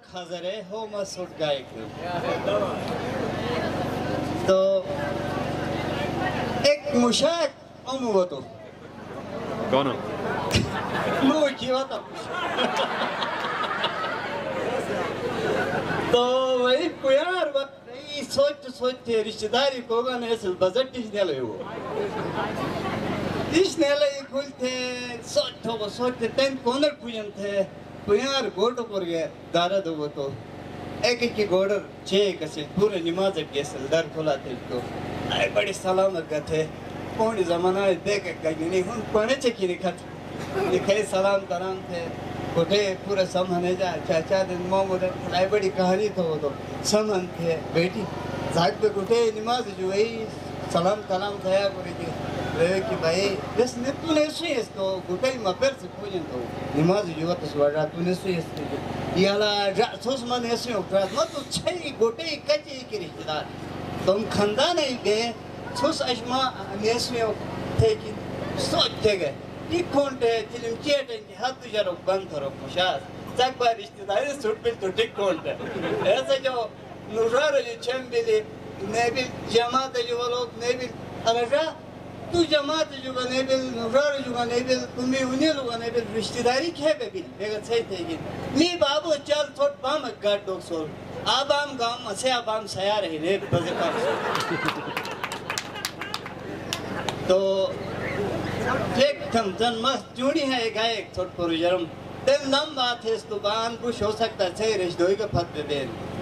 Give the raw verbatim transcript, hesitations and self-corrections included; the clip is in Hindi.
खजरे हो मसूट गाय तो एक मुशाक अमु तो कौन नो की होता तो वही प्यार वही सोच सोचते रिश्तेदारी को गाने से बजट इसने ले वो इसने ले कुल थे सोच तो वो सोचते टेन कॉर्नर पुजन थे प्यार गोटो पर गया दारा दो वो तो एक एक की गोडर छे कैसे पूरे नमाज के सलदार खोला थे तो आई बड़ी सलामत थे कौन ज़माना देख के नहीं हम पढ़े चे की नहीं खत लिखे सलाम तराम थे गोटे पूरे समझने जा चाचा दिन मोहम्मद आई बड़ी कहानी तो वो तो समझ थे बेटी जाग पे गोटे नमाज जो है सलाम तलाम था बोले कि रे कि भाई बस ने तूने सुई इसको गोटे मपर से पूजन तो नमाज जो तो सुवारा तूने सुई इसको याला सोच मन ऐसे होता मत तो छह गोटे कच्चे के रिश्तेदार तुम खानदान है गए सोच अजमा ऐसे थे कि सोच थे गए ये कौन थे चिल्म चेट है हाथ तुझारो बंद करो मुशास तक बार रिश्तेदारी सूट पे तो ठीक कौन थे ऐसे जो नुरार जो चंबेले नेबिल जमात जो लोग नेबिल अलगा तू जमात जो नेबिल नुरार जो नेबिल तुम्हें उन्हें लोग नेबिल रिश्तेदारी क्या बेबिल बेगर सही थे कि मी बाबू चल थोड़ बाम गाड़ डॉग सोल आबाम गाम असे आबाम सयार है ने बजे काम तो एक थम जन मस्त चूड़ी है एक एक थोड़ पुरुजरम तेल नम बात है इस दुकान कुछ हो सकता है सही रिश्तों का फत दे